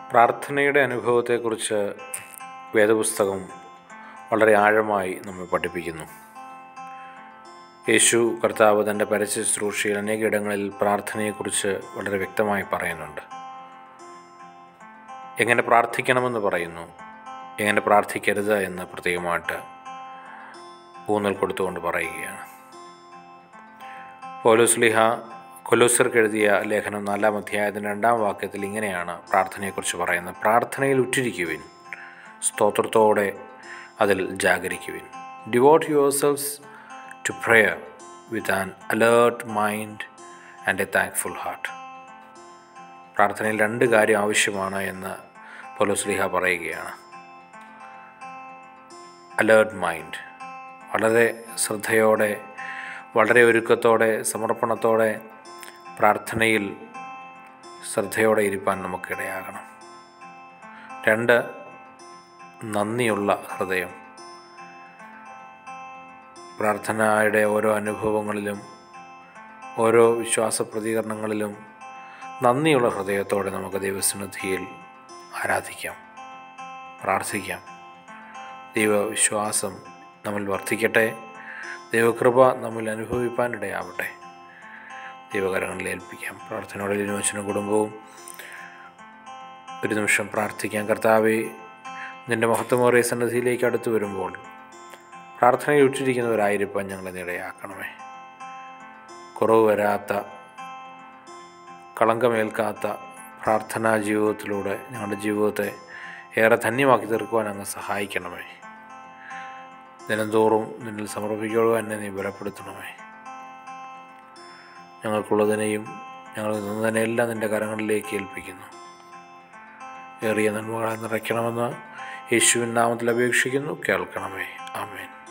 പ്രാർത്ഥനയുടെ അനുഭവത്തെക്കുറിച്ച് വേദപുസ്തകം വളരെ ആഴമായി നമ്മെ പഠിപ്പിക്കുന്നു. യേശു കർത്താവ് തൻ്റെ പരസ്യ ശുശ്രൂഷയിൽ അനേകയിടങ്ങളിൽ പ്രാർത്ഥനയെക്കുറിച്ച് വളരെ വ്യക്തമായി പറയുന്നുണ്ട്. എങ്ങനെ പ്രാർത്ഥിക്കണമെന്ന് പറയുന്നു, എങ്ങനെ പ്രാർത്ഥിക്കരുത് എന്ന് പ്രത്യേകമായിട്ട് ഊന്നൽ കൊടുത്തുകൊണ്ട് പറയുകയാണ്. പൗലോസ് ശ്ലീഹ കൊലോസ്യർക്ക് എഴുതിയ ലേഖനം 4-ാം അധ്യായത്തിൻ്റെ 2-ാം വാക്യത്തിൽ ഇങ്ങനെയാണ് പ്രാർത്ഥനയെക്കുറിച്ച് പറയുന്നത്: പ്രാർത്ഥനയിൽ ഉറ്റിരിക്കുവിൻ, സ്തോത്രത്തോടെ അതിൽ ജാഗരിക്കുവിൻ. Devote yourselves to prayer with an alert mind and a thankful heart. പ്രാർത്ഥനയിൽ 2 കാര്യം ആവശ്യമാണ് എന്ന് പൗലോസ് ശ്ലീഹ പറയുകയാണ്. അലേർട്ട് മൈൻഡ്, വളരെ ശ്രദ്ധയോടെ, വളരെ ഒരുക്കത്തോടെ, സമർപ്പണത്തോടെ പ്രാർത്ഥനയിൽ ശ്രദ്ധയോടെ ഇരിപ്പാൻ നമുക്കിടയാകണം. 2, നന്ദിയുള്ള ഹൃദയം. പ്രാർത്ഥനയുടെ ഓരോ അനുഭവങ്ങളിലും ഓരോ വിശ്വാസ പ്രതികരണങ്ങളിലും നന്ദിയുള്ള ഹൃദയത്തോടെ നമുക്ക് ദൈവസന്നിധിയിൽ ആരാധിക്കാം, പ്രാർത്ഥിക്കാം. ദൈവവിശ്വാസം നമ്മിൽ വർദ്ധിക്കട്ടെ, ദൈവകൃപ നമ്മിൽ അനുഭവിപ്പാനിടയാവട്ടെ. ദൈവകരങ്ങളിൽ ഏൽപ്പിക്കാം. പ്രാർത്ഥനയോടെ ലിനുവിനും കുടുംബവും ഒരു നിമിഷം പ്രാർത്ഥിക്കാം. കർത്താവേ, നിൻ്റെ മഹത്വമേറിയ സന്നിധിയിലേക്ക് അടുത്തു വരുമ്പോൾ പ്രാർത്ഥനയിൽ ഉറ്റിരിക്കുന്നവരായിരിക്കാൻ ഞങ്ങളെ ഇടയാക്കണമേ. കുറവ് വരാത്ത, കളങ്കമേൽക്കാത്ത പ്രാർത്ഥനാ ജീവിതത്തിലൂടെ ഞങ്ങളുടെ ജീവിതത്തെ ഏറെ ധന്യമാക്കി തീർക്കുവാൻ അങ്ങ് സഹായിക്കണമേ. ദിനംതോറും നിന്നിൽ സമർപ്പിക്കുവാൻ എന്നെ നീ ബലപ്പെടുത്തണമേ. ഞങ്ങൾക്കുള്ളതിനെയും ഞങ്ങൾ നിന്നതിനെല്ലാം നിൻ്റെ കരങ്ങളിലേക്ക് ഏൽപ്പിക്കുന്നു. ഏറിയ നന്മകളെ നിറയ്ക്കണമെന്ന് യേശുവിൻ നാമത്തിൽ അപേക്ഷിക്കുന്നു. കേൾക്കണമേ. ആമേൻ.